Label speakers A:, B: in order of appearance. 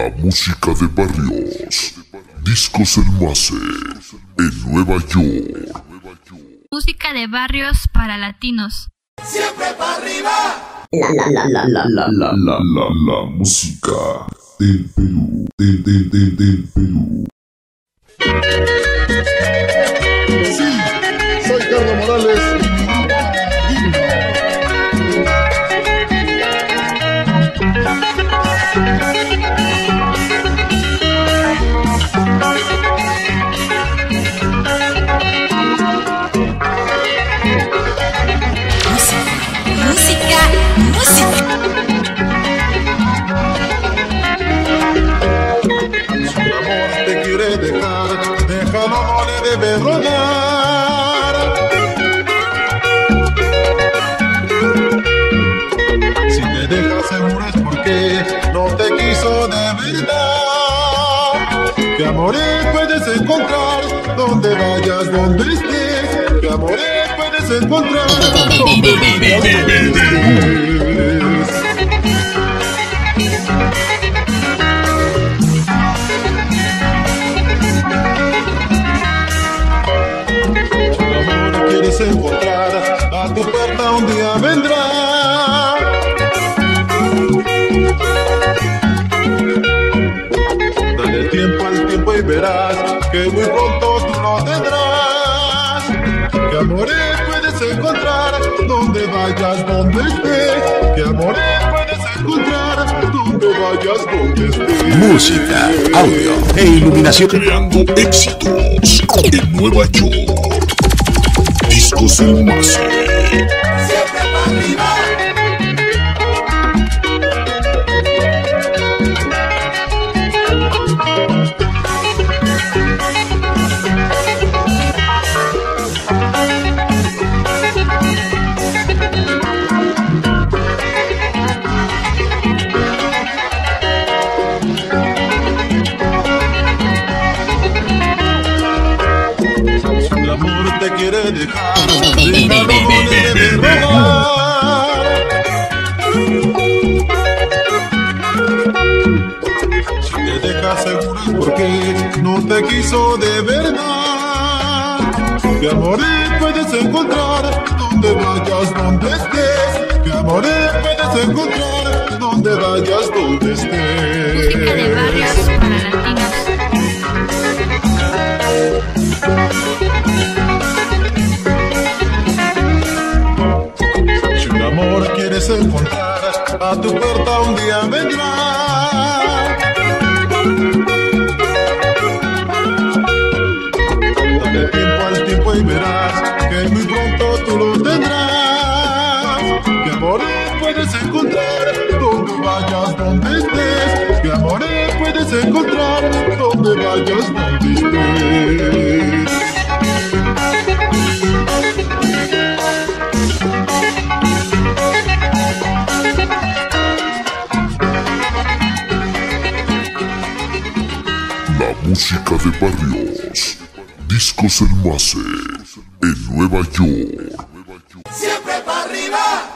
A: La música de barrios. Discos El Mase, en Nueva York.
B: Música de barrios para latinos.
C: ¡Siempre para arriba!
A: La música del Perú, del Perú.
D: Sí, soy Carlos Morales.
C: Música.
D: Si el amor te quiere dejar, déjalo, no le debes rogar. Si te dejas seguro es porque no te quiso de verdad. Que amores puedes encontrar donde vayas, donde estés. Que amores puedes encontrar donde vayas, donde estés. Encontrar a tu puerta un día vendrá. Dale tiempo al tiempo y verás que muy pronto tú lo tendrás. Que amores puedes encontrar donde vayas, donde estés. Que amores puedes encontrar donde vayas, donde estés.
E: Música, audio e iluminación.
A: Creando éxitos en Nueva York. Discos El Mase.
C: ¡Siempre para arriba!
D: El amor te quiere dejar, déjalo, no le debes rogar. Si te dejas seguro es porque no te quiso de verdad. Que amores puedes encontrar donde vayas, donde estés. Que amores puedes encontrar donde vayas, donde estés.
B: Música de barrios para latinos.
D: Si un amor quieres encontrar, a tu puerta un día vendrá. Dale tiempo al tiempo y verás que muy pronto tú lo tendrás. Que amores puedes encontrar donde vayas, donde estés. Que amores puedes encontrar donde vayas, donde estés.
A: La música de barrios. Discos El Mase, en Nueva York.
C: ¡Siempre para arriba!